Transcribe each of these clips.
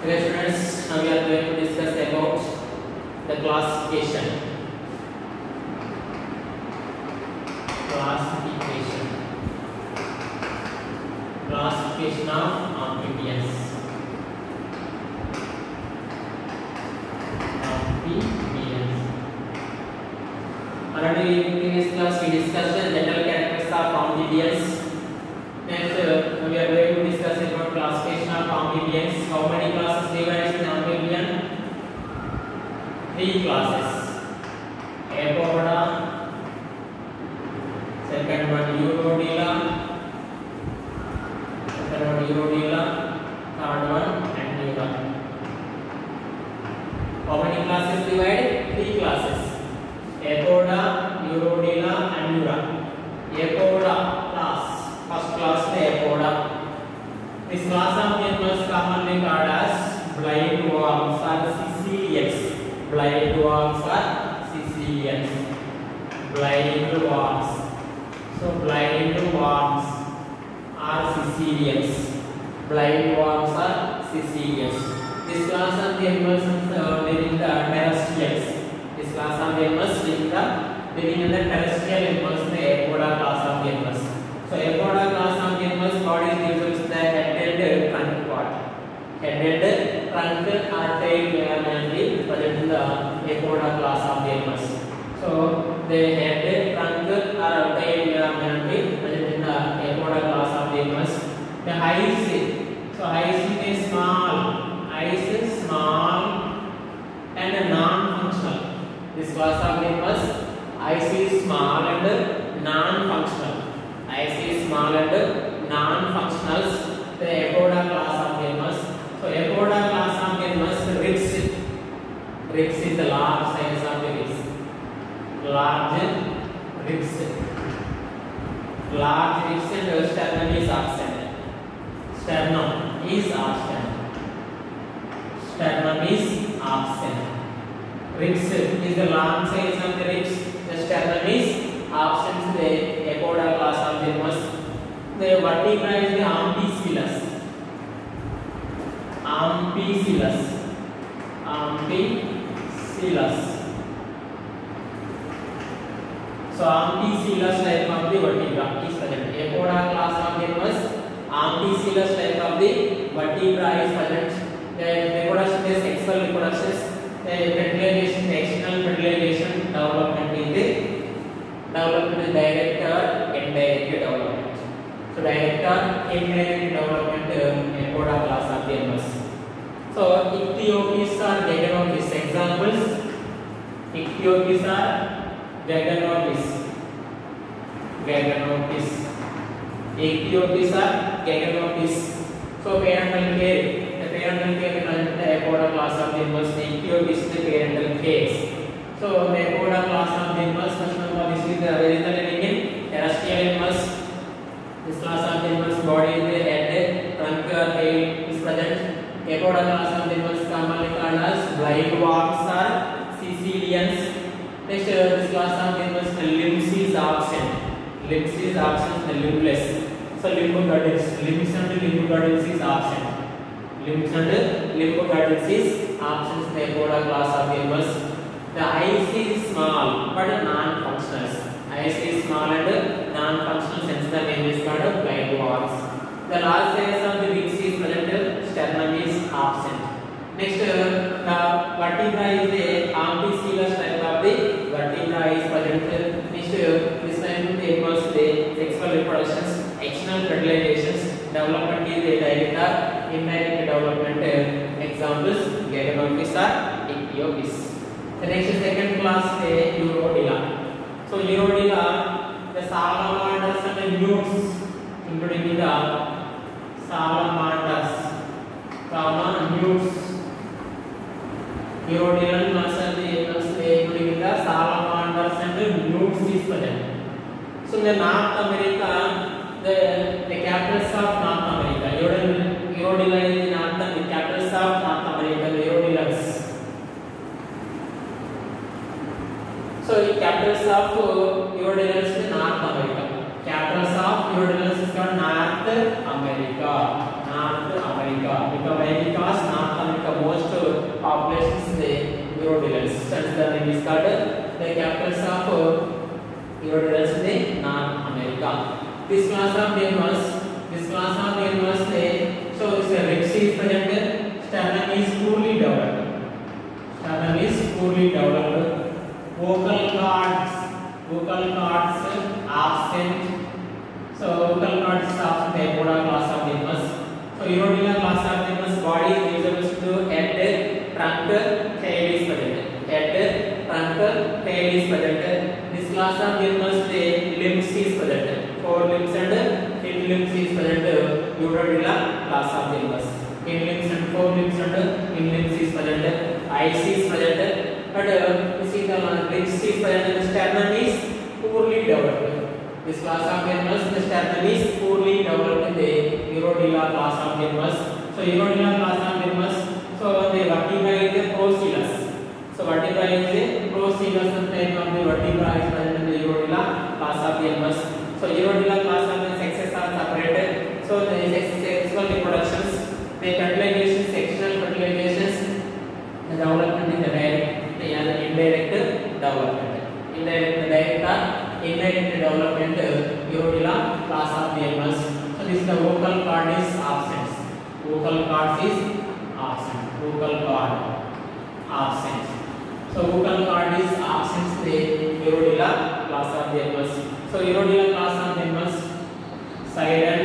Okay students, now we are going to discuss about the classification. Classification of amphibians. Already in previous class we discussed the general characteristics of amphibians. Next we are going to discuss about classification of amphibians. How many classes divided in amphibian? 3 classes. Apoda, second one Urodila, third one Annura. How many classes divided? 3 classes. Apoda, Urodila, Annura. Apoda class. First class is Apoda. This class of animals commonly called as blind worms or Sicilians. Blind worms or Sicilians. Blind worms. So blind worms are Sicilians. Blind worms are Sicilians. This class of animals living the terrestrials. This class of animals living in the terrestrial animals, the Apoda class of animals. So Apoda class of animals, body is usually the headed trunk part. Headed trunk or tail mainly present in the Apoda class of animals. So the headed trunk or tail mainly present in the Apoda class of animals. The eyes, so eyes is small. Eyes is small and non-functional. This class of animals, eyes is small and non-functional. Eyes is small and non-functionals. The Apoda class of animals. So Apoda class of animals, ribs. Ribs is the large size of the ribs. Large ribs. Large ribs and sternum is absent. Sternum is absent. Sternum is absent. Ribs is the large size of the ribs. The sternum is absent. The Apoda class of animals. The vertebra is the amphibians. Amphibians. Amphibians. So amphibians type of the vertebra is present. Apoda class of animals. Amphibians type of the vertebra is present. The reproduction is sexual reproduction. The fertilization, external fertilization, development is the development is direct or indirect development. So direct or indirect development Apoda class of animals. So Ichthyophis or Gaganophis. Examples: Ichthyophis or Gaganophis. Gaganophis. Ichthyophis or Gaganophis. So parental care. The parental care is the Apoda class of animals. Ichthyophis is the parental case. So the Apoda class of animals, first of all, this is the original living in terrestrial animals. This class of animals body is the head, trunk or tail is present. Apoda class of animals commonly called as blind worms or Sicilians. Next, this class of animals the limbs is absent. Limbs is absent, the limbless. So limb girdles, limbs and limb girdles is absent. Limbs and limb girdles is absent in the Apoda class of animals. The eyes is small but non-functional. Eyes is small and non-functional, since the name is called blind worms. The large size of the wings is present. Sternum is absent. Next, the vertebra is the amphibians type of the vertebra is present. Next, this time the animals the sexual reproductions, external fertilizations, development is the direct or indirect development. Examples: Gaganophis or Ichthyophis. The next second class is Urodila. So Urodila, the salamanders and the newts, including the salamanders, newts. Urodila class and the including the salamanders and the newts is present. So in the North America, the capitals of North America. Urodila is the capitals of North America. The Urodilans. So capitals of Urodilans is North America. Capitals of Urodilans is called North America. North America. Because North America most populations in the Eurodilans. Hence the name is called the capitals of Eurodilans in the North America. This class of animals, so this ribs is present, sternum is poorly developed. Vocal cords absent. So vocal cords is absent. Apoda class of animals. So Eurodilla class of animals body is visible to head, trunk, tail is present. Head, trunk, tail is present. This class of animals the limbs is present. 4 limbs and 10 limbs is present. Eurodilla class of animals. 10 limbs and 4 limbs and 10 limbs is present. Eyes is present. But you see the ribs is present. The sternum is poorly developed. This class of animals, the sternum is poorly developed in the Eurodilla class of animals. So Eurodilla class of animals, so the vertebra is the procellus. So vertebra is the procellus and type of the vertebra is present in the Eurodilla class of animals. So Eurodilla class of the sexes are separated. So the sexual reproductions, the fertilizations, sexual fertilizations, the development in the direct and indirect development. Indirect development Eurodilla class of the animals. So this the vocal cord is absent. Vocal cord is absent. So vocal cord is absent in the Eurodilla class of the animals. So Eurodilla class of the animals, siren.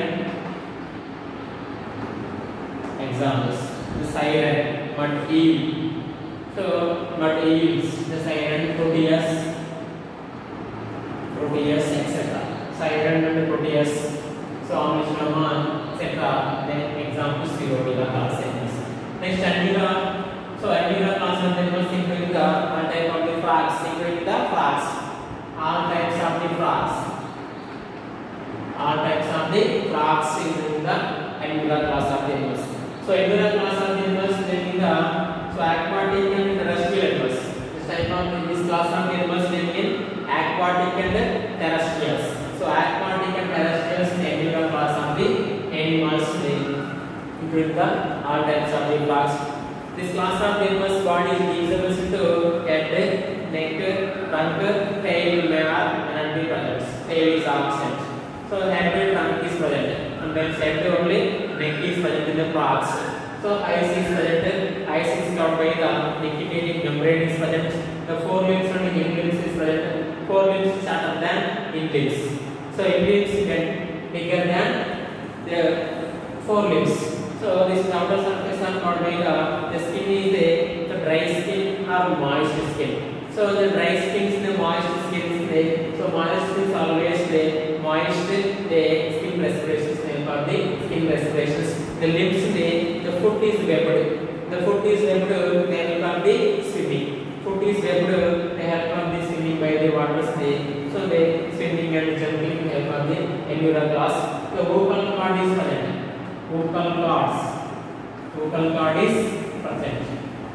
Examples: the siren, mud eel. So mud eels, the siren, proteus, etc. Siren and proteus. So Amishraman, etc. Then examples Eurodilla class animals. Next Anguilla. So Anguilla class of animals including the all type of the frogs, including the frogs. All types of the frogs. Including the Anguilla class of animals. So Anguilla class of animals including the aquatic and terrestrial animals. This class of animals in aquatic and terrestrials. So aquatic and terrestrials in Anguilla class of the animals include the all types of the frogs. This class of animals body is divisible into head, neck, trunk, tail, and the others. Tail is absent. So head and trunk is present, and then head only, neck is present in the frogs. So eyes is present. Eyes is covered by the nictitating membrane is present. The 4 limbs and the limbs is present. 4 limbs shorter than limbs. So limbs get bigger than the 4 limbs. So this outer surface are covered by the skin is the dry skin or moist skin. So the dry skin is the moist skin is the, so moist is always the moist the skin respirations for the skin respirations. The limbs the foot is webbed. The foot is webbed, they help of the swimming. Foot is webbed, they help of the swimming by the water stay. So they swimming and jumping help of the Anguilla class. The vocal cord is present. Vocal cord is present.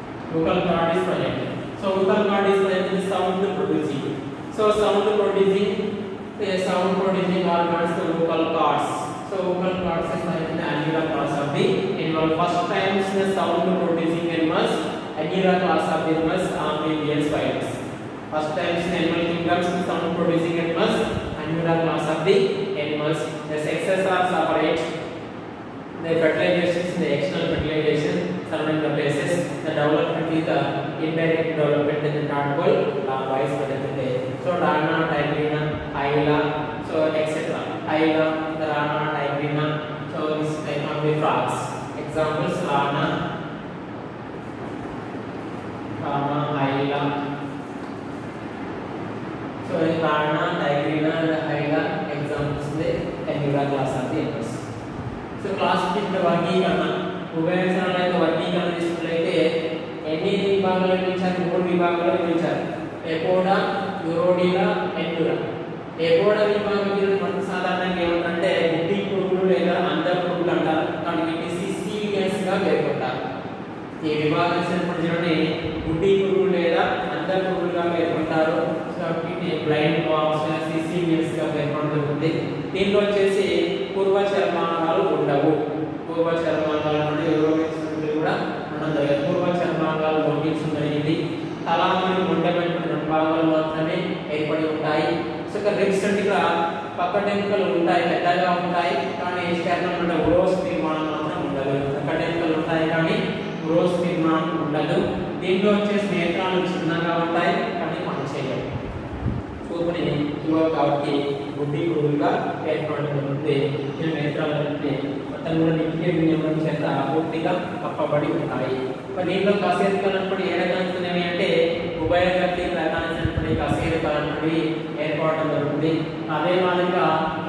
So vocal cord is present in sound producing. So sound producing organs, the vocal cords. So vocal cords is present in the Anguilla class of the animal. First times the sound producing animals, Anguilla class of the animals, Amphibians, spiders. First times in animal kingdoms, the sound producing animals, Anguilla class of the animals. The sexes are separate. The fertilizations, the external fertilization surrounding the places. The development is the indirect development in the tadpole, larvae present. So Rana, Tigrina, Hyla, so etc. Hyla, the Rana, Tigrina. So this type of the frogs. Examples: Rana, Hyla. So Rana, Tigrina, and Hyla examples the Anguilla class of the animals. So classification वर्गीकरण उभयचरण वर्गीकरण తీసుకున్నట్లయితే ఎన్ని విభాగాలు విభజించారు? 3 విభాగాలు విభజించారు. ఎపోడా, యూరోడిలా, ఎండురా. ఎపోడా విభాగంలో మనకు సాధారణంగా ఏమంటే గుడ్డి పురుగులు లేదా అండ పురుగులు అంటారు. కాబట్టి సిసిఎస్ గా పేర్కొంటారు. ఈ విభాగం సంబంధించిన గుడ్డి పురుగులు లేదా అండ పురుగులుగా పేర్కొంటారు. కాబట్టి బ్లైండ్ బాక్స్ సిసిఎస్ గా పేర్కొంటుంది. దీనిలో వచ్చేసి పూర్వ చర్మాలు ఉండవు. పూర్వ చర్మాలు అంటే యూరోపియన్స్ కూడా ఉండదు. పూర్వ ప్రక్కటెంకలు ఉంటాయి, పెద్దగా ఉంటాయి కానీ స్టెర్నం అంటే ఉరోస్ నిర్మాణం మాత్రం ఉండదు. ప్రక్కటెంకలు ఉంటాయి కానీ ఉరోస్ నిర్మాణం ఉండదు. దీంట్లో వచ్చేసి నేత్రాలు చిన్నగా ఉంటాయి కానీ పనిచేయవు. చూపుని కాబట్టి బుద్ధి గురువుగా ఏర్పడుతుంది. ఈ నేత్రాలన్నీ మొత్తం కూడా నిత్య వినియోగం చేత పూర్తిగా కప్పబడి ఉంటాయి. దీంట్లో కశేరుకలన్నప్పుడు ఏ రకాలు అంటే ఉభయగతి ప్రధానమైనటువంటి కశేరుకలన్నవి ఏర్పడడం జరుగుతుంది. అదే మాదిరిగా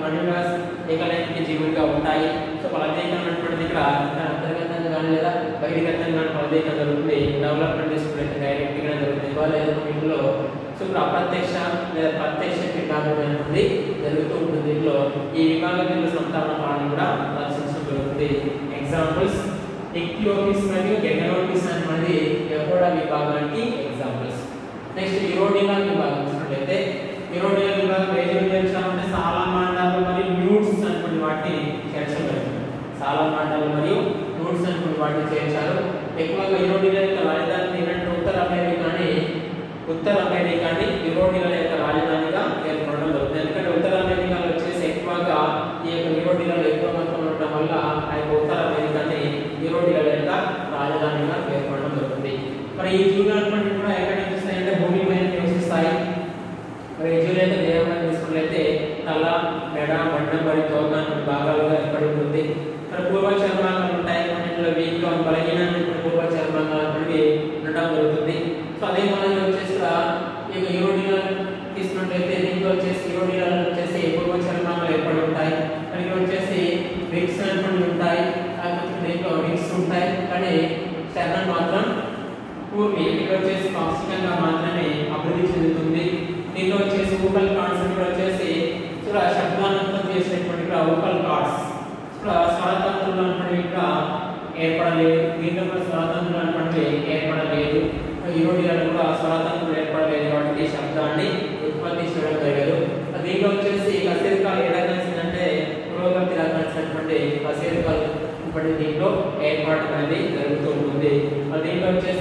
ఏకలైన జీవులుగా ఉంటాయి. సో ఫలదీకరణటువంటిది ఇక్కడ అంతర్గతంగా కానీ లేదా బహిర్గతంగా ఫలదీకరణ జరుగుతుంది. డెవలప్మెంట్ తీసుకున్నట్టు డైరెక్ట్గా జరుగుతుంది లేదా వీటిలో సో ఇప్పుడు అప్రత్యక్ష లేదా ప్రత్యక్ష పిండాభివృద్ధి జరుగుతూ ఉంటుంది. దీంట్లో ఈ విభాగంలో సంతాన పాలన కూడా దర్శించడం జరుగుతుంది. ఎగ్జాంపుల్స్ ఇక్టియోపిస్ మరియు గెనోపిస్ అనేది ఎకోడా విభాగానికి ఎగ్జాంపుల్స్. నెక్స్ట్ యూరోడినా విభాగం చూసినట్లయితే యూరోడినా విభాగం ఏం చేర్చాలంటే సాలమాండాలు మరియు న్యూట్స్ అనుకునే వాటిని చేర్చలేదు. సాలమాండాలు మరియు న్యూట్స్ అనుకునే వాటిని చేర్చారు. ఎక్కువగా యూరోడినా యొక్క రాజధాని ఏంటంటే ఉత్తర అమెరికాని యూరోడినా యొక్క రాజధానిగా ఏర్పడడం జరుగుతుంది. ఎందుకంటే ఉత్తర అమెరికాలో వచ్చేసి ఎక్కువగా ఈ యొక్క యూరోడినాలో ఎక్కువ మొత్తం ఉండడం వల్ల ఆ యొక్క ఉత్తర అమెరికాని యూరోడినా యొక్క రాజధానిగా ఏర్పడడం జరుగుతుంది. మరి ఈ జీవులన్నింటినీ కూడా ఎక్కడ నివసిస్తాయంటే భూమి పైన నివసిస్తాయి. మరి ఈ జీవులు అయితే దేహంలో తీసుకున్నట్లయితే తల, మెడ, మండం మరియు తోక భాగాలుగా ఏర్పడి ఉంటుంది. మరి పూర్వ చర్మాంగాలు ఉంటాయి. అన్నింటిలో వీక్గా బలహీనమైనటువంటి పూర్వ చర్మాంగాలు అనేవి ఉండడం జరుగుతుంది. సో అదే మాదిరిగా వచ్చేసి ఈ యూరోడినా తీసుకున్నట్లయితే దీంట్లో వచ్చేసి యూరోడినాలో వచ్చేసి పూర్వ చర్మాంగాలు ఏర్పడి ఉంటాయి. మరి వచ్చేసి రిక్స్ అనేటువంటి ఉంటాయి. దీంట్లో రిక్స్ ఉంటాయి కానీ శరణం మాత్రం పూర్తి ఇక్కడ వచ్చేసి పాక్షికంగా మాత్రమే అభివృద్ధి చెందుతుంది. దీంట్లో వచ్చేసి వోకల్ కార్డ్స్ వచ్చేసి శబ్దానంతం చేసేటువంటి వోకల్ కార్డ్స్ స్వరతంత్రులు అనేటువంటి ఏర్పడలేదు. దీంట్లో కూడా స్వరతంత్రులు అనేటువంటి ఏర్పడలేదు. యూరోడినాలో కూడా స్వరతంత్రులు ఏర్పడలేదు కాబట్టి శబ్దాన్ని ఉత్పత్తి చేయడం జరగదు. దీంట్లో వచ్చేసి కశేరుకాలు ఏ రకాలు అంటే పురోగతి రకాల్సినటువంటి కశేరుకాలు ఇప్పటి దీంట్లో ఏర్పాటు అనేది జరుగుతూ ఉంటుంది. దీంట్లో వచ్చేసి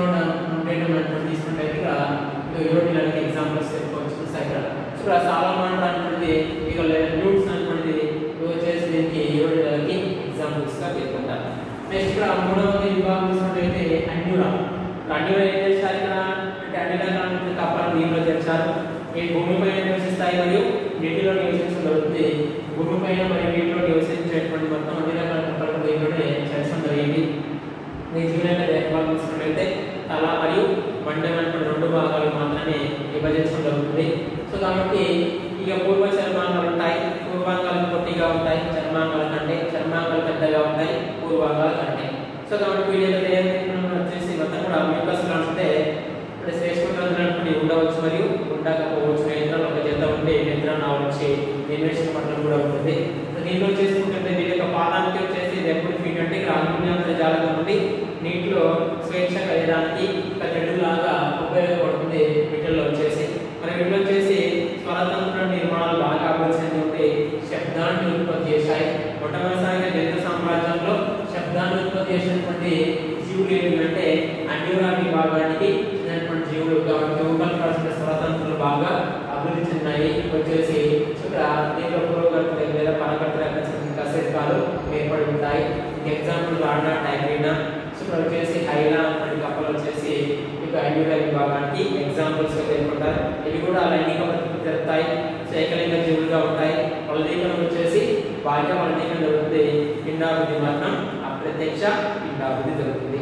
తీసుకుంటే యూరోడినాకి ఎగ్జాంపుల్స్ చెప్పుకోవచ్చు. ఇక్కడ సాలమాండర్ అనేటువంటి ఇక న్యూట్స్ అనేటువంటిది వచ్చేసి దీనికి యూరోడినాకి ఎగ్జాంపుల్స్ గా పేర్కొంటారు. నెక్స్ట్ ఇక్కడ మూడవది విభాగం తీసుకున్నట్లయితే అన్యూరా. అన్యూరా ఏం చేస్తారు ఇక్కడ అంటే అన్ని రకాల కప్పలు దీంట్లో చేర్చారు. ఈ భూమిపై నివసిస్తాయి మరియు నీటిలో నివసించగలుగుతుంది. భూమిపైన మరియు నీటిలో నివసించేటువంటి మొత్తం అన్ని రకాల కప్పలు దీంట్లోనే చేర్చడం జరిగింది. ఈ జీవుల విభాగం తీసుకున్నట్లయితే తల మరియు మండం అనేటువంటి రెండు భాగాలు మాత్రమే విభజించడం జరుగుతుంది. సో కాబట్టి ఇక పూర్వ చర్మాంగాలు ఉంటాయి. పూర్వాంగాలు పొట్టిగా ఉంటాయి చర్మాంగాల కంటే, చర్మాంగాలు పెద్దగా ఉంటాయి పూర్వాంగాల కంటే. సో కాబట్టి వీళ్ళ వచ్చేసి మొత్తం కూడా మ్యూకస్ అంటే శ్రేష్ఠమైనటువంటి ఉండవచ్చు మరియు ఉండకపోవచ్చు. నేత్రాలు ఒక జత ఉంటే నేత్రాన్ని వచ్చి నిర్వేషణ పట్టణం కూడా ఉంటుంది. దీంట్లో చేసుకుంటే వీళ్ళ యొక్క పాదానికి వచ్చేసి ఎప్పుడు ఫీట్ అంటే ఇక్కడ అగ్నియంత్ర జాలకం నుండి నీటిలో స్వేచ్ఛగా వేయడానికి ఒక తెడ్డులాగా ఉపయోగపడుతుంది. వీటిల్లో వచ్చేసి మరి వీటిలో వచ్చేసి స్వరతంత్ర నిర్మాణాలు బాగా అభివృద్ధి చెంది ఉంటే శబ్దాన్ని ఉత్పత్తి చేశాయి. మొట్టమొదటిసారిగా జంతు సామ్రాజ్యంలో శబ్దాన్ని ఉత్పత్తి చేసినటువంటి జీవులు ఏంటంటే అన్యూరా విభాగానికి చెందినటువంటి జీవులు. కాబట్టి వోకల్ కార్డ్స్ స్వరతంత్రులు బాగా అభివృద్ధి చెందాయి. వచ్చేసి దీంట్లో పురోగతి లేదా పరగతి కశేరుకాలు ఏర్పడి ఉంటాయి. ఎగ్జాంపుల్ రాడా, టైగ్రీనా. సో ఇక్కడ వచ్చేసి హైలా అనే కప్పలు వచ్చేసి ఇక అన్యూరా విభాగానికి ఎగ్జాంపుల్స్ పేర్కొంటారు. ఇవి కూడా లైంగిక ప్రతిపత్తి జరుగుతాయి. సో ఏకలింగ జీవులుగా ఉంటాయి. ఫలదీకరణ వచ్చేసి బాహ్య ఫలదీకరణ జరుగుతుంది. పిండాభివృద్ధి మాత్రం అప్రత్యక్ష పిండాభివృద్ధి జరుగుతుంది.